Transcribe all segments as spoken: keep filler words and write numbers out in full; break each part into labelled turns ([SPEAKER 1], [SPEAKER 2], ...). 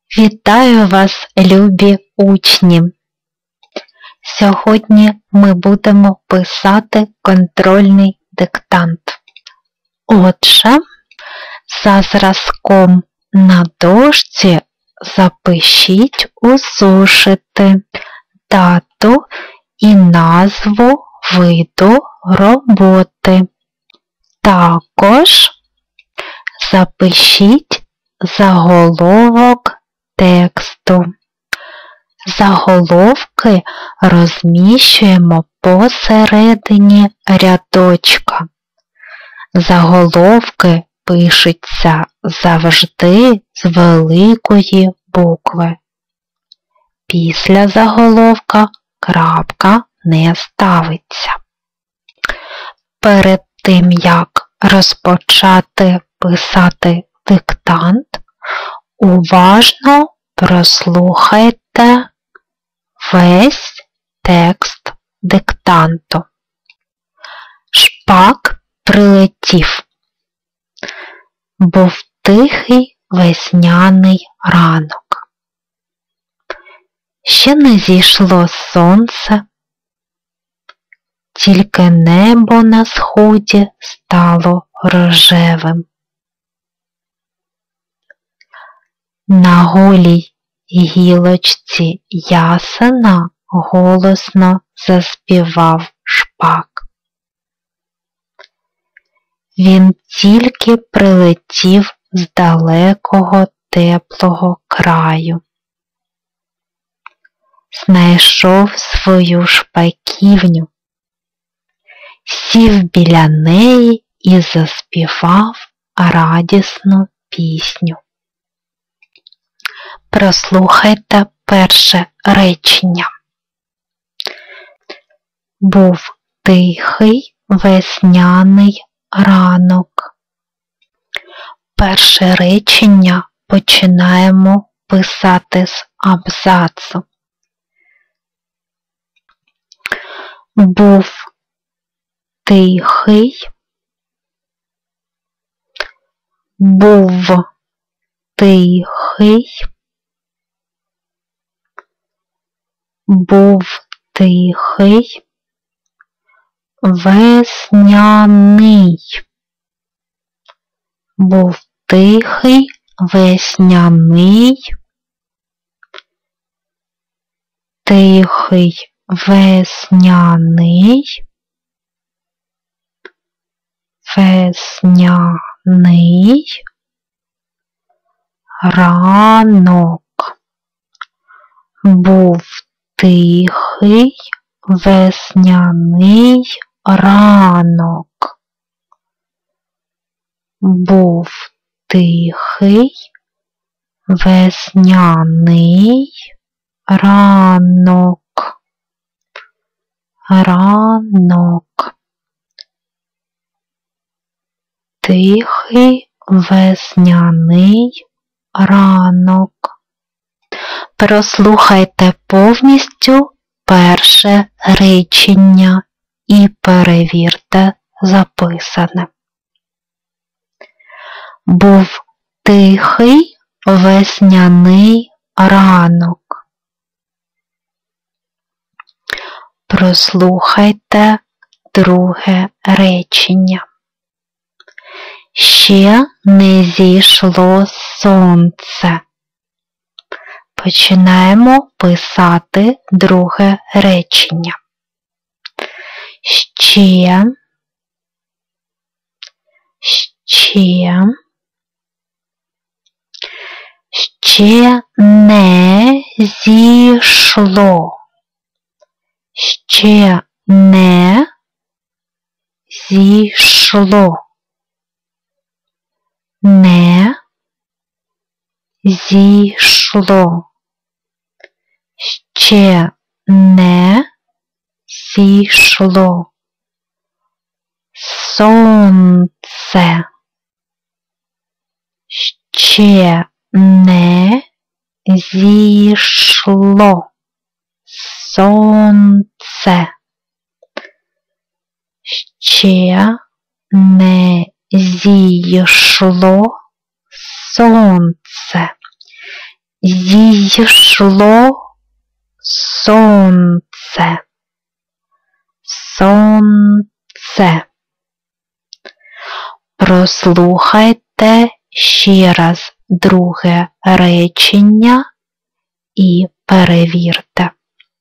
[SPEAKER 1] Вітаю вас, любі учні! Сьогодні ми будемо писати контрольний диктант. Отже, за зразком на дошці запишіть у зошити дату і назву виду роботи. Також запишіть заголовок тексту. Заголовки розміщуємо посередині рядочка. Заголовки пишуться завжди з великої букви. Після заголовка крапка не ставиться. Перед тим, як розпочати писати диктант, уважно прослухайте весь текст диктанту. Шпак прилетів. Був тихий весняний ранок. Ще не зійшло сонце, тільки небо на сході стало рожевим. На голій гілочці ясена голосно заспівав шпак. Він тільки прилетів з далекого теплого краю. Знайшов свою шпаківню, сів біля неї і заспівав радісну пісню. Прослухайте перше речення. Був тихий весняний ранок. Перше речення починаємо писати з абзацу. Був тихий, був тихий, був тихий, весняний, був тихий, весняний, тихий, весняний, весняний, ранок. Був тихий, весняний ранок. Був тихий, весняний ранок. Ранок. Тихий, весняний ранок. Прослухайте повністю перше речення і перевірте записане. Був тихий весняний ранок. Прослухайте друге речення. Ще не зійшло сонце. Починаємо писати друге речення. Ще, ще, ще не зійшло. Ще не зійшло. Не зійшло. Ще не зійшло. Сонце. Ще не зійшло. Сонце. Ще не зійшло сонце. Зійшло сонце. Сонце. Прослухайте ще раз друге речення і перевірте.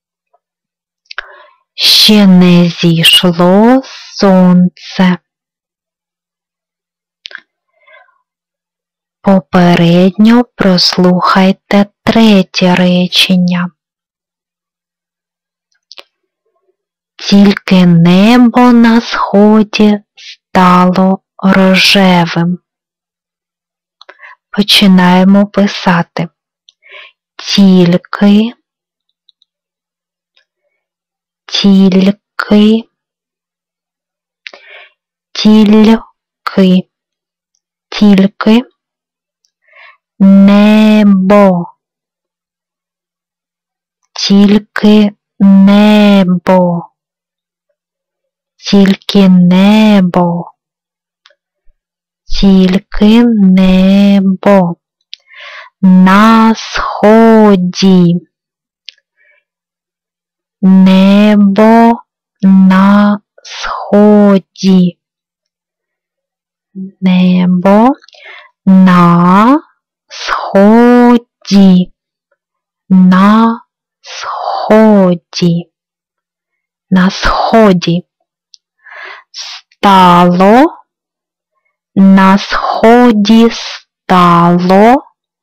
[SPEAKER 1] Ще не зійшло сонце. Попередньо прослухайте третє речення. Тільки небо на сході стало рожевим. Починаємо писати. Тільки, тільки, тільки, тільки, небо, тільки небо, тільки небо, тільки небо, на сході, небо на сході, небо на сході, на сході, на сході, стало, на сході стало,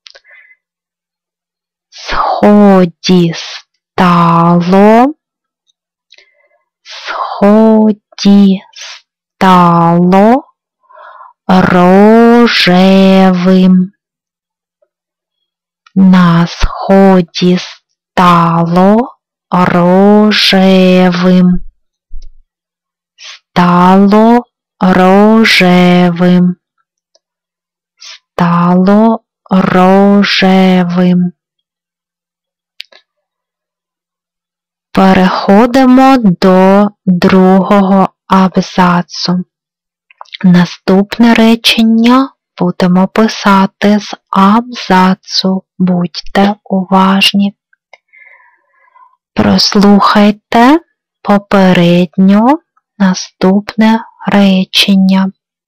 [SPEAKER 1] сході стало, сході стало рожевим. На сході стало рожевим. Стало рожевим. Стало рожевим. Переходимо до другого абзацу. Наступне речення будемо писати з абзацу. Будьте уважні. Прослухайте попередньо наступне речення.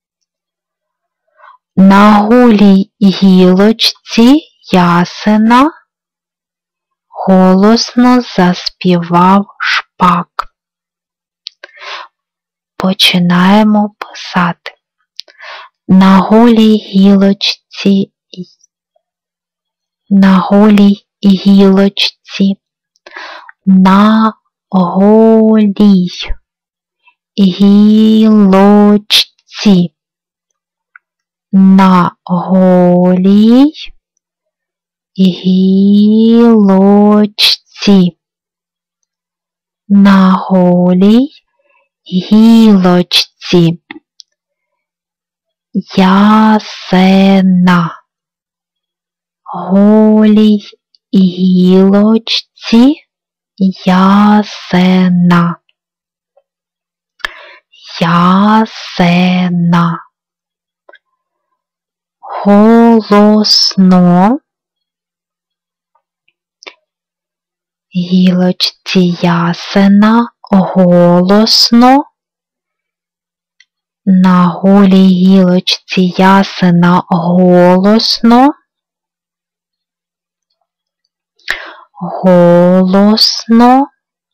[SPEAKER 1] На голій гілочці ясена голосно заспівав шпак. Починаємо писати. На голій гілочці, на голій гілочці, на голій гілочці, на голій гілочці, на голій гілочці, ясена, голій гілочці, ясена, ясена, голосно, гілочці ясена, голосно, на голій гілочці ясена, голосно, голосно,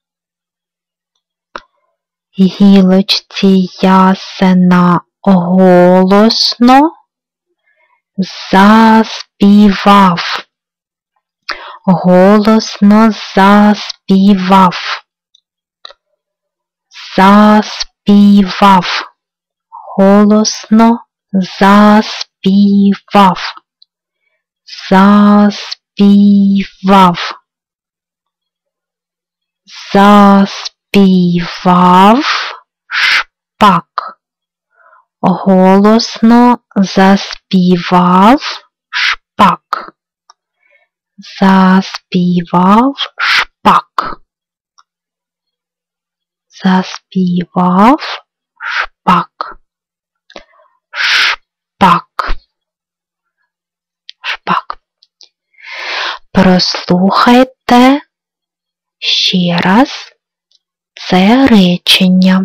[SPEAKER 1] гілочці ясена, голосно, заспівав, голосно заспівав, заспівав, голосно заспівав, заспівав, заспівав шпак, голосно заспівав шпак, заспівав шпак, заспівав шпак, шпак, шпак. Прослухайте ще раз це речення.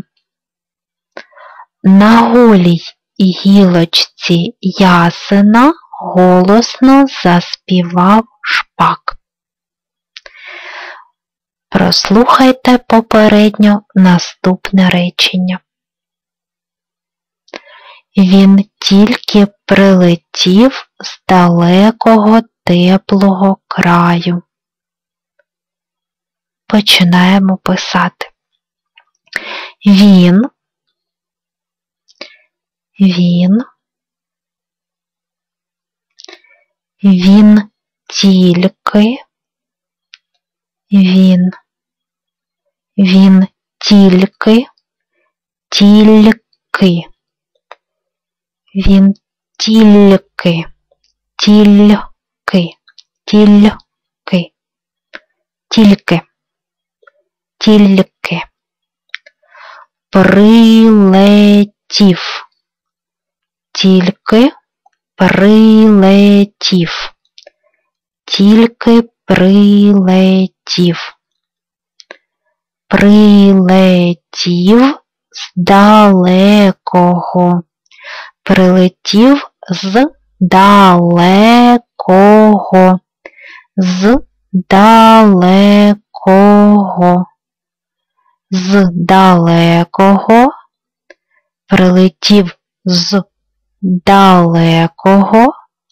[SPEAKER 1] На голій гілочці ясена голосно заспівав шпак. Прослухайте попередньо наступне речення. Він тільки прилетів з далекого теплого краю. Починаємо писати. Він, він, він тільки, він, він тільки, тільки, він тільки, тільки, тільки, тільки, тільки, прилетів, тільки прилетів, тільки прилетів, прилетів з далекого, прилетів з далекого, з далекого, з далекого, прилетів з далекого,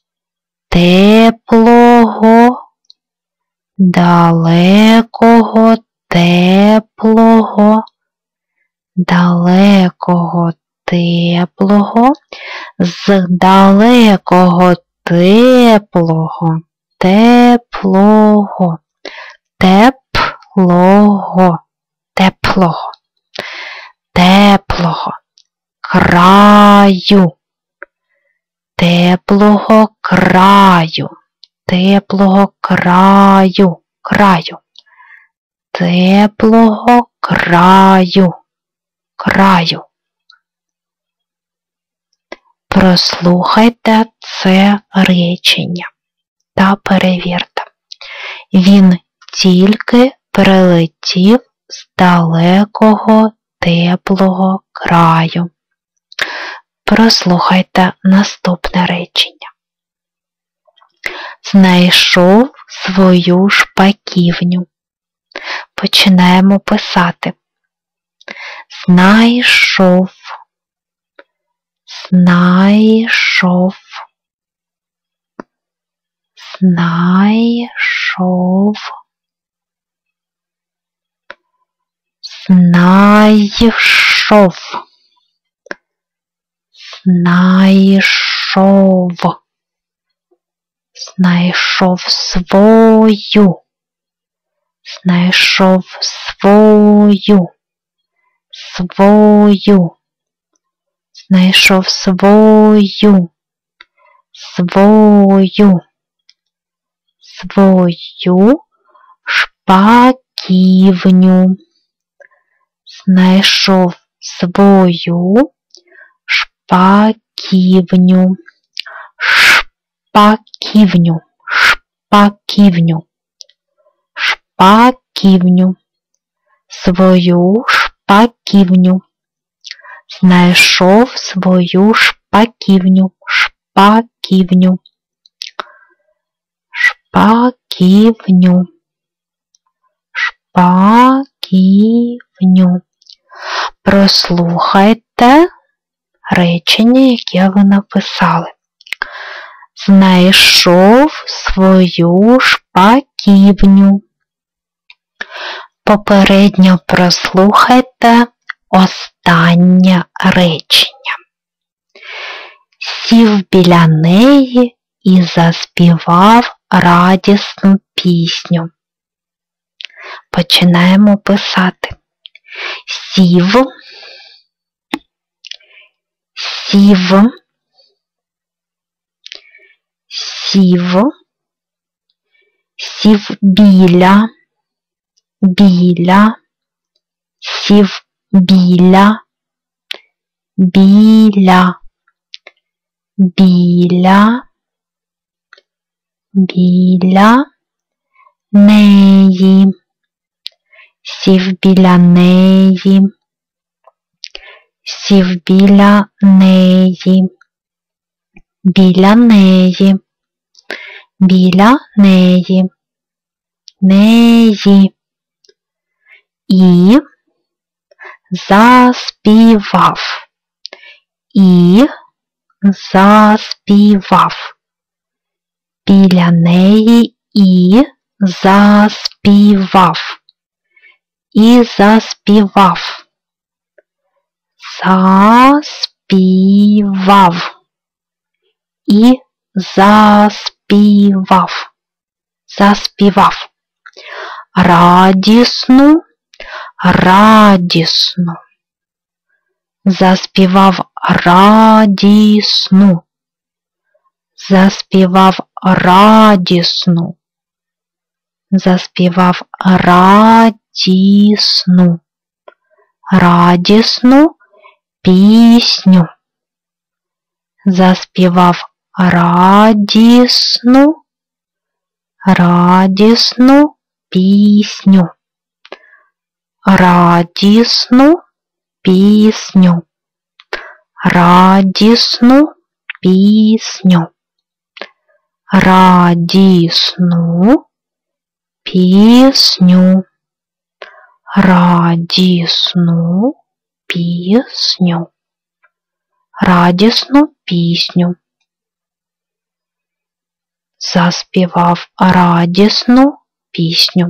[SPEAKER 1] теплого, далекого, теплого, далекого, теплого, з далекого, теплого, теплого, теплого, теплого, теплого, краю, теплого краю, теплого краю, краю, теплого краю, краю. Прослухайте це речення та перевірте. Він тільки прилетів з далекого теплого краю. Прослухайте наступне речення. Знайшов свою шпаківню. Починаємо писати. Знайшов, знайшов, знайшов, знайшов, знайшов, знайшов свою, знайшов свою, свою, знайшов свою, свою, свою шпаківню, знайшов свою шпаківню, шпаківню, шпаківню, шпаківню, свою шпаківню, знайшов свою шпаківню, шпаківню, шпаківню, шпаківню. Прослухайте речення, яке ви написали. Знайшов свою шпаківню. Попередньо прослухайте останнє речення. Сів біля неї і заспівав радісну пісню. Починаємо писати. Сів, сів, сів, сів біля, біля, сів біля, біля, біля, біля, неї, сів біля неї, сів біля неї, біля неї, біля неї, неї. І заспівав, і заспівав, біля неї і заспівав, і заспівав, заспівав, і заспівав, заспівав, радісну, радісну, заспівав радісну, заспівав радісну, заспівав радісну, радісну пісню, заспівав радісну, радісну пісню, радісну пісню, радісну пісню, радісну пісню, радісну пісню, радісну пісню. Заспівав радісну пісню.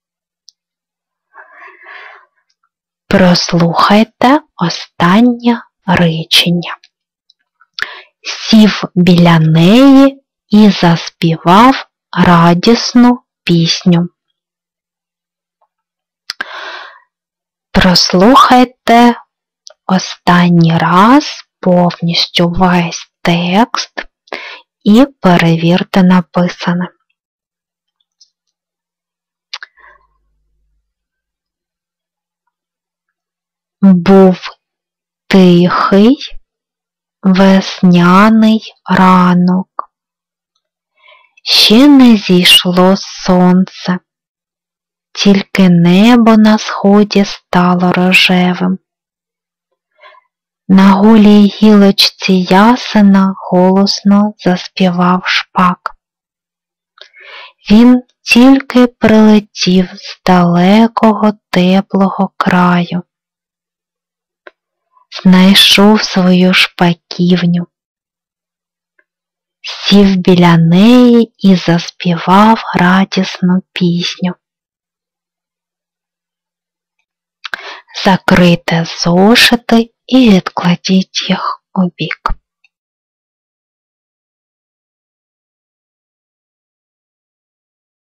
[SPEAKER 1] Прослухайте останнє речення. Сів біля неї і заспівав радісну пісню. Прослухайте останній раз повністю весь текст і перевірте написане. Був тихий весняний ранок. Ще не зійшло сонце, тільки небо на сході стало рожевим. На голій гілочці ясена голосно заспівав шпак. Він тільки прилетів з далекого теплого краю. Знайшов свою шпаківню, сів біля неї і заспівав радісну пісню. Закрийте зошити і відкладіть їх у бік.